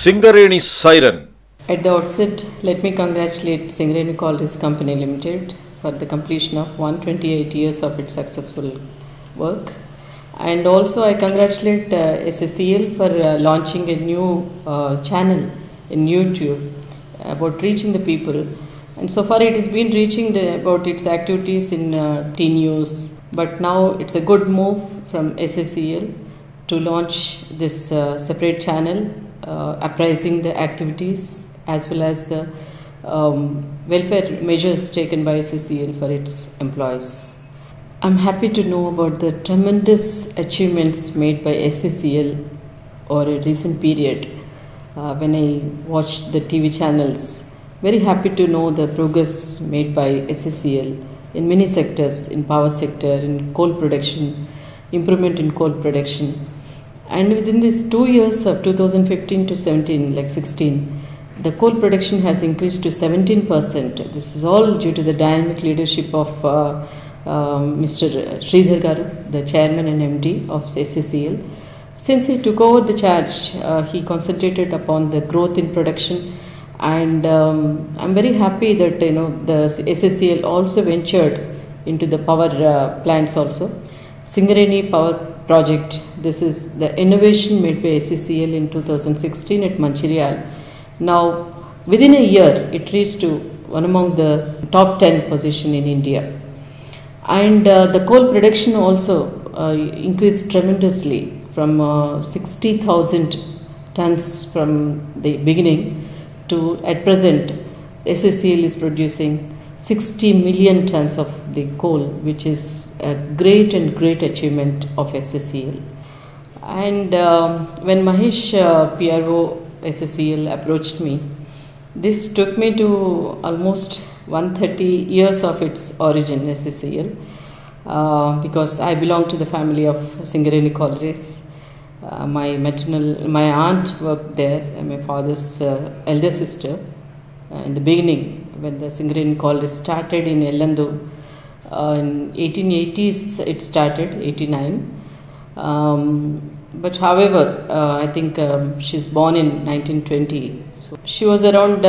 Singareni Siren. At the outset, let me congratulate Singareni Collieries Company Limited for the completion of 128 years of its successful work. And also I congratulate SCCL for launching a new channel in YouTube about reaching the people. And so far it has been reaching about its activities in teen news. But now it's a good move from SCCL to launch this separate channel apprising the activities as well as the welfare measures taken by SCCL for its employees. I'm happy to know about the tremendous achievements made by SCCL over a recent period. When I watched the TV channels, very happy to know the progress made by SCCL in many sectors, in power sector, in coal production, improvement in coal production. And within these 2 years of 2015 to 17, like 16, the coal production has increased to 17%. This is all due to the dynamic leadership of Mr. Sridhar Garu, the chairman and MD of SCCL. Since he took over the charge, he concentrated upon the growth in production, and I'm very happy that the SCCL also ventured into the power plants also. Singareni power project, this is the innovation made by SCCL in 2016 at Mancherial. Now within a year it reached to one among the top 10 position in India. And the coal production also increased tremendously from 60,000 tons from the beginning to at present SCCL is producing 60 million tons of the coal, which is a great achievement of SCCL. And when Mahesh PRO SCCL approached me, this took me to almost 130 years of its origin, SCCL, because I belong to the family of Singareni Collieries. My aunt worked there, and my father's elder sister. In the beginning, when the Singareni Collieries started in Ellandu, in 1880s it started, 89. But however, I think she's born in 1920. So she was around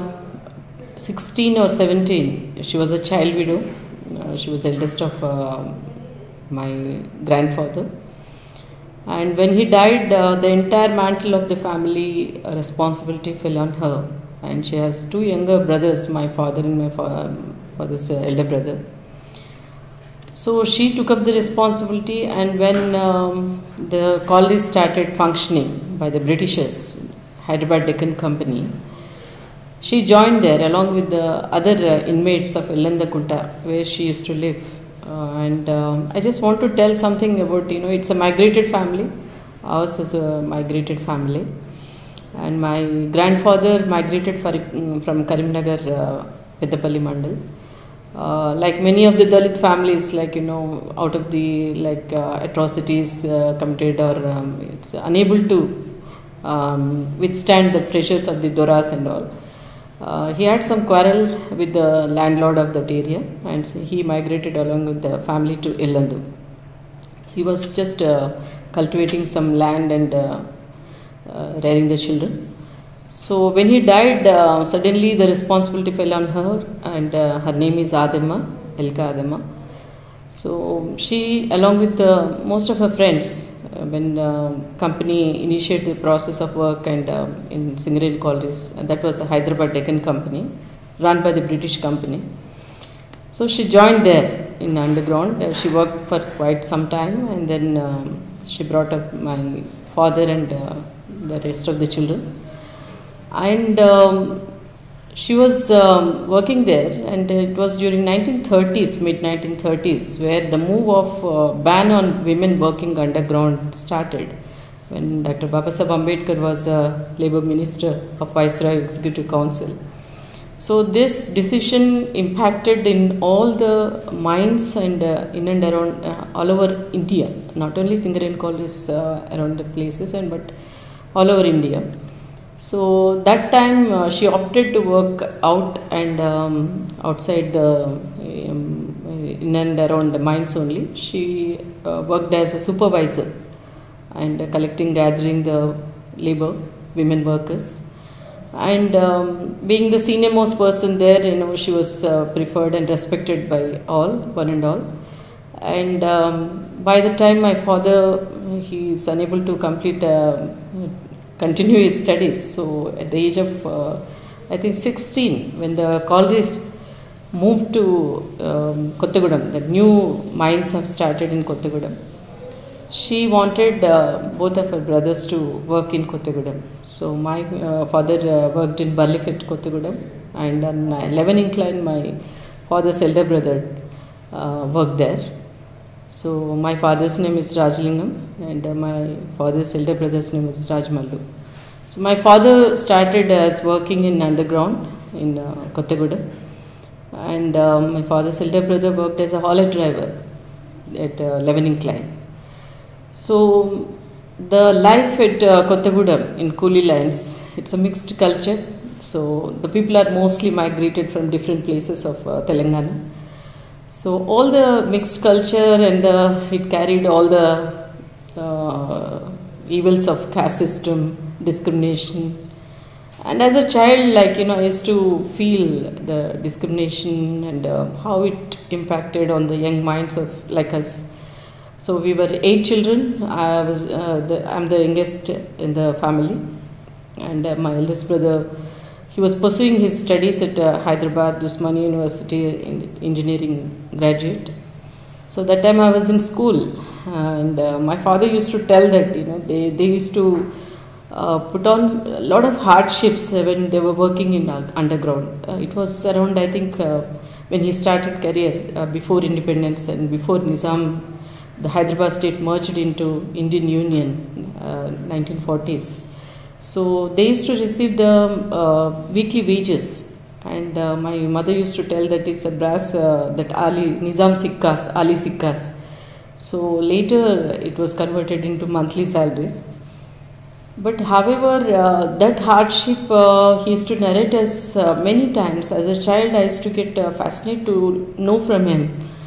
16 or 17. She was a child widow. She was eldest of my grandfather. And when he died, the entire mantle of the family responsibility fell on her. And she has two younger brothers, my father and my father's elder brother. So she took up the responsibility, and when the collieries started functioning by the Britishers, Hyderabad Deccan Company, she joined there along with the other inmates of Ellandakunta, where she used to live. And I just want to tell something about, it's a migrated family. Ours is a migrated family. And my grandfather migrated from Karimnagar, Peddapalli Mandal. Like many of the Dalit families, out of the atrocities committed, or it's unable to withstand the pressures of the Doras and all. He had some quarrel with the landlord of that area, and so he migrated along with the family to Ellandu. So he was just cultivating some land and rearing the children. So when he died, suddenly the responsibility fell on her, and her name is Adema, Elka Adema. So she, along with most of her friends, when the company initiated the process of work and in Singareni Collieries, and that was the Hyderabad Deccan Company, run by the British company. So she joined there in underground. She worked for quite some time, and then she brought up my father and the rest of the children. And she was working there, and it was during 1930s, mid-1930s, where the move of ban on women working underground started, when Dr. Babasaheb Ambedkar was the Labour Minister of Viceroy Executive Council. So this decision impacted in all the mines and in and around all over India, not only Singareni Collieries around the places, but all over India. So that time she opted to work out and outside the in and around the mines only. She worked as a supervisor and gathering the labor women workers. And being the senior most person there, she was preferred and respected by all, one and all. And by the time my father, he is unable to continue his studies. So at the age of, I think 16, when the collieries moved to Kottagudem, the new mines have started in Kottagudem. She wanted both of her brothers to work in Kottagudem. So my father worked in Ballifit, Kottagudem, and on 11 incline my father's elder brother worked there. So my father's name is Rajalingam and my father's elder brother's name is Rajmallu. So my father started as working in underground in Kottagudem, and my father's elder brother worked as a hauler driver at 11 incline. So the life at Kottagudem in Coolie lands, it's a mixed culture. So the people are mostly migrated from different places of Telangana. So all the mixed culture, and it carried all the evils of caste system, discrimination. And as a child, I used to feel the discrimination and how it impacted on the young minds of like us. So we were 8 children. I'm the youngest in the family, and my eldest brother, he was pursuing his studies at Hyderabad Usmania University in engineering graduate. So that time I was in school, and my father used to tell that they used to put on a lot of hardships when they were working in underground. It was around, I think, when he started career before independence and before Nizam. The Hyderabad state merged into Indian Union, 1940s. So they used to receive the weekly wages, and my mother used to tell that it's a brass that Ali Nizam Sikkas, Ali Sikkas. So later it was converted into monthly salaries. But however, that hardship he used to narrate us many times. As a child, I used to get fascinated to know from him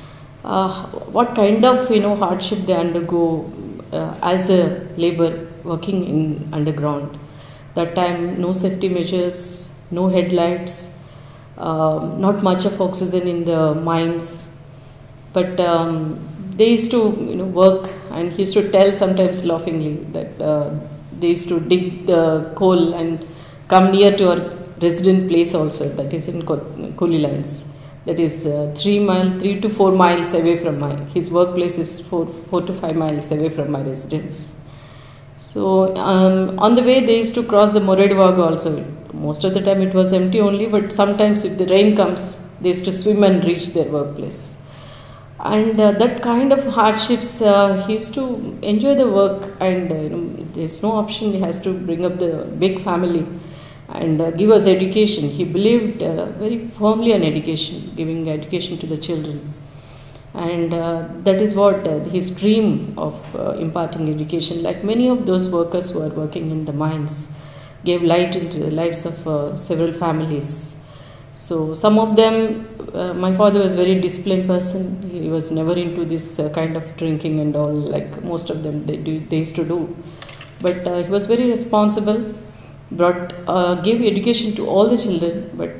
what kind of hardship they undergo as a labor working in underground. That time, no safety measures, no headlights, not much of oxygen in the mines. But they used to work, and he used to tell sometimes laughingly that they used to dig the coal and come near to our resident place also, that is in Coolie lines. That is 3 to 4 miles away from his workplace is 4 to 5 miles away from my residence. So on the way they used to cross the Moredwag also. Most of the time it was empty only, but sometimes if the rain comes, they used to swim and reach their workplace. And that kind of hardships, he used to enjoy the work, and there's no option. He has to bring up the big family and give us education. He believed very firmly on education, giving education to the children. And that is what his dream of imparting education, like many of those workers who are working in the mines, gave light into the lives of several families. So some of them, my father was a very disciplined person. He was never into this kind of drinking and all, like most of them they used to do. But he was very responsible, gave education to all the children, but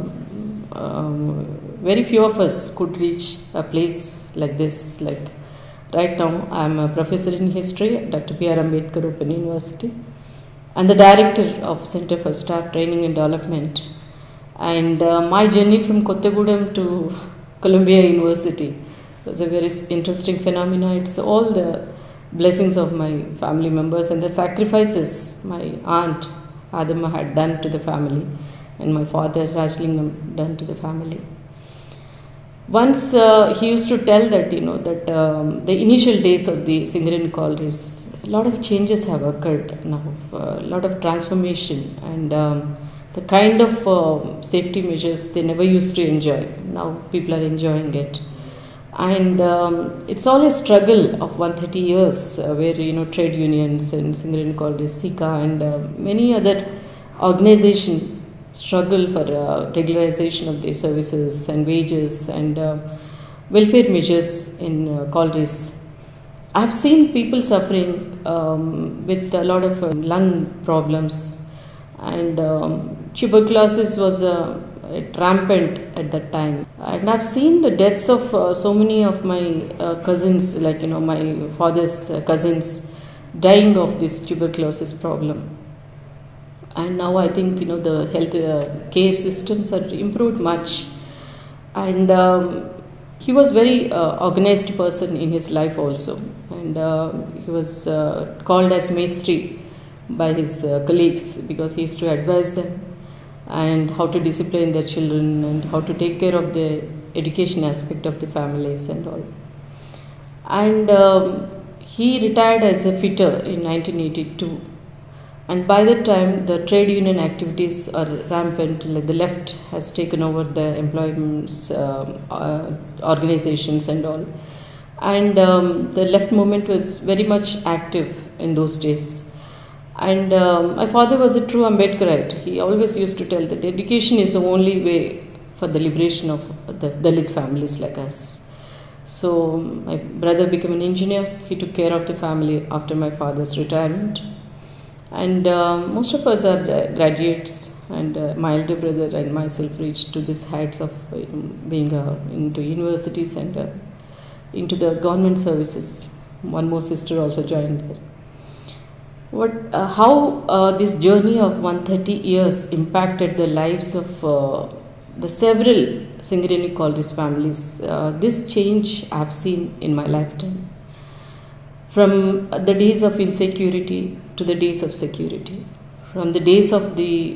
very few of us could reach a place like this. Like right now, I am a professor in history at Dr. B.R. Ambedkar Open University and the director of Center for Staff Training and Development. And my journey from Kottagudem to Columbia University was a very interesting phenomenon. It's all the blessings of my family members and the sacrifices my aunt Adama had done to the family, and my father Rajalingam done to the family. Once he used to tell that the initial days of the Singareni college, a lot of changes have occurred now, a lot of transformation, and the kind of safety measures they never used to enjoy, now people are enjoying it. And it's all a struggle of 130 years where trade unions and Singareni college, SICA and many other organizations struggle for regularization of their services and wages and welfare measures in colleges. I've seen people suffering with a lot of lung problems, and tuberculosis was rampant at that time. And I've seen the deaths of so many of my cousins, like my father's cousins, dying of this tuberculosis problem. And now I think the health care systems are improved much, and he was very organized person in his life also, and he was called as Maestri by his colleagues because he used to advise them and how to discipline their children and how to take care of the education aspect of the families and all. And he retired as a fitter in 1982. And by that time, the trade union activities are rampant. Like the left has taken over the employment organizations and all. And the left movement was very much active in those days. And my father was a true Ambedkarite. He always used to tell that education is the only way for the liberation of the Dalit families like us. So my brother became an engineer. He took care of the family after my father's retirement. And most of us are graduates, and my elder brother and myself reached to these heights of being into universities and into the government services. One more sister also joined there. How this journey of 130 years impacted the lives of the several Singareni college families, this change I have seen in my lifetime. From the days of insecurity to the days of security, from the days of the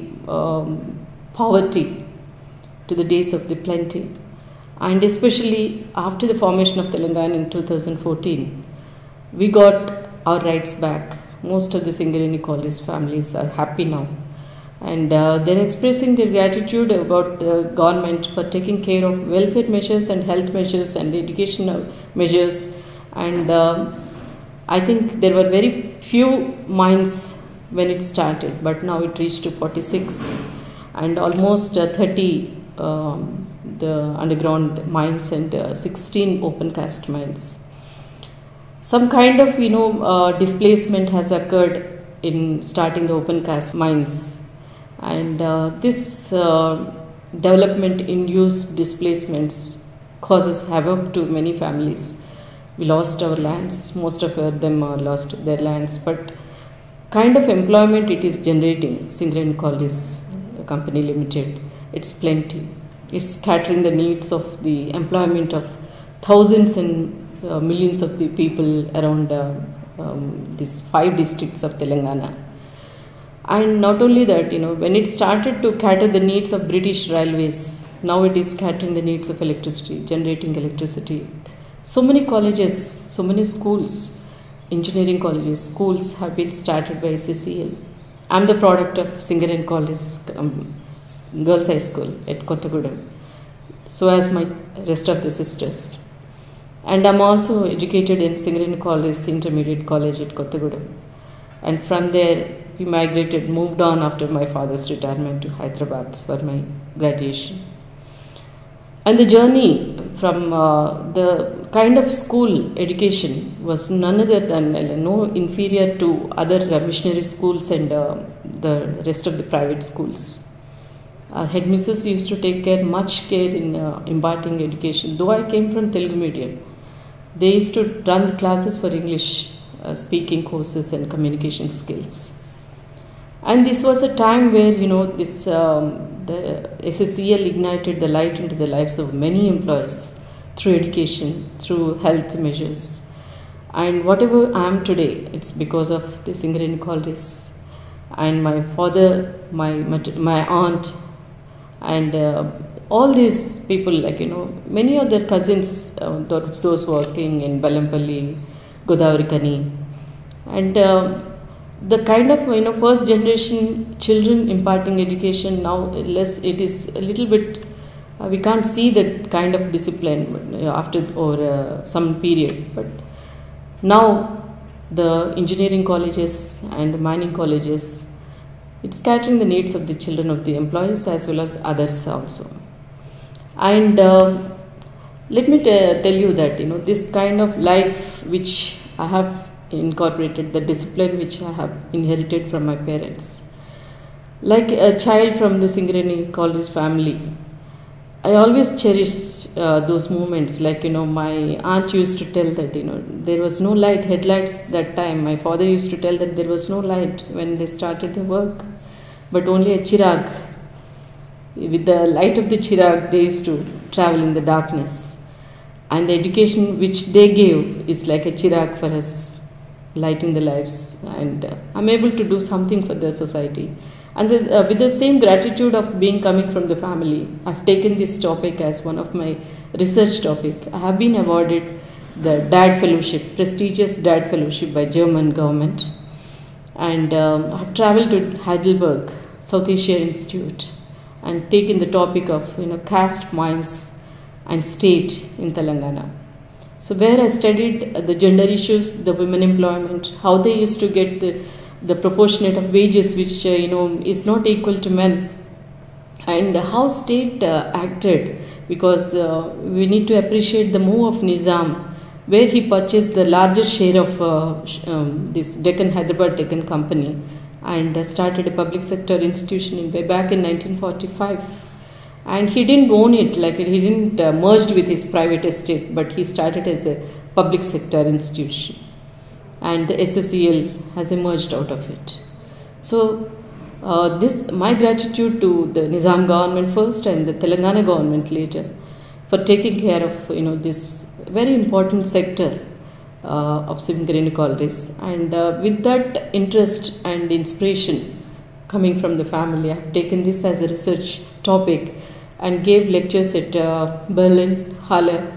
poverty to the days of the plenty, and especially after the formation of Telangana in 2014, we got our rights back. Most of the Singareni college families are happy now, and they're expressing their gratitude about the government for taking care of welfare measures and health measures and educational measures. And I think there were very few mines when it started, but now it reached to 46 and almost 30 the underground mines and 16 open cast mines. Some kind of displacement has occurred in starting the open cast mines, and this development induced displacements causes havoc to many families. We lost our lands, most of them lost their lands, but kind of employment it is generating, Singareni College Company Limited, it's plenty. It's scattering the needs of the employment of thousands and millions of the people around these 5 districts of Telangana. And not only that, when it started to cater the needs of British railways, now it is catering the needs of electricity, generating electricity. So many colleges, so many schools, engineering colleges, schools have been started by SCCL. I am the product of Singareni College Girls High School at Kottagudem, so as my rest of the sisters. And I am also educated in Singareni College Intermediate College at Kottagudem. And from there we moved on after my father's retirement to Hyderabad for my graduation. And the journey from the kind of school education was none other than no inferior to other missionary schools and the rest of the private schools. Our headmistresses used to take much care in imparting education. Though I came from Telugu medium, they used to run classes for English speaking courses and communication skills. And this was a time where the SCCL ignited the light into the lives of many employees through education, through health measures. And whatever I am today, it's because of the Singareni College. And my father, my aunt, and all these people, many of their cousins, those working in Balampalli, Godavarikani, and the kind of first generation children imparting education now, it is a little bit we can't see that kind of discipline after or some period. But now the engineering colleges and the mining colleges, it's catering the needs of the children of the employees as well as others also. And let me tell you that this kind of life which I have incorporated the discipline which I have inherited from my parents. Like a child from the Singareni college family, I always cherish those moments. Like, my aunt used to tell that, there was no light, headlights that time. My father used to tell that there was no light when they started the work, but only a chirag. With the light of the chirag, they used to travel in the darkness. And the education which they gave is like a chirag for us, lighting the lives. And I'm able to do something for the society. And with the same gratitude of being coming from the family, I've taken this topic as one of my research topic. I have been awarded the DAD Fellowship, prestigious DAD Fellowship by German government. And I've traveled to Heidelberg, South Asia Institute, and taken the topic of caste, mines and state in Telangana. So where I studied the gender issues, the women employment, how they used to get the proportionate of wages which is not equal to men, and how state acted, because we need to appreciate the move of Nizam, where he purchased the larger share of this Hyderabad Deccan company, and started a public sector institution way back in 1945. And he didn't own it, like he didn't merged with his private estate, but he started as a public sector institution. And the SCCL has emerged out of it. So my gratitude to the Nizam government first and the Telangana government later for taking care of this very important sector of Singareni colleges. And with that interest and inspiration coming from the family, I have taken this as a research topic and gave lectures at Berlin, Halle,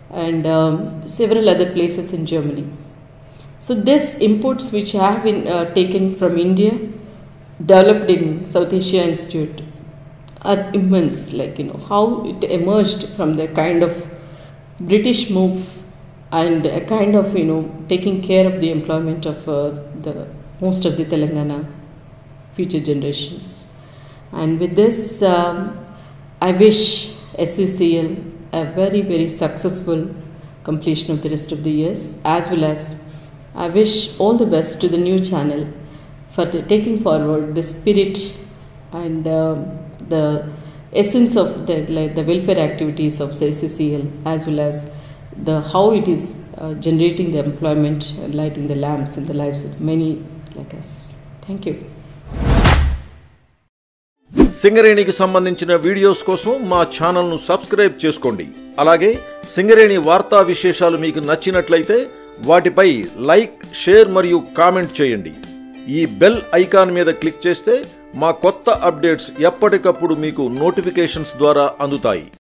and several other places in Germany. So these inputs which have been taken from India, developed in South Asia Institute, are immense. Like how it emerged from the kind of British move and a kind of taking care of the employment of the most of the Telangana future generations. And with this, I wish SCCL a very, very successful completion of the rest of the years, as well as I wish all the best to the new channel for taking forward the spirit and the essence of the welfare activities of the SCCL, as well as how it is generating the employment and lighting the lamps in the lives of many like us. Thank you. సింగరేణికి సంబంధించిన videos కోసం మా channel ను subscribe చేసుకోండి. అలాగే సింగరేణి వార్తా విశేషాలు మీకు నచ్చినట్లయితే వాటిపై లైక్, షేర్ మరియు కామెంట్ చేయండి. ఈ బెల్ ఐకాన్ మీద క్లిక్ చేస్తే మా కొత్త అప్డేట్స్ ఎప్పటికప్పుడు మీకు నోటిఫికేషన్స్ ద్వారా అందుతాయి.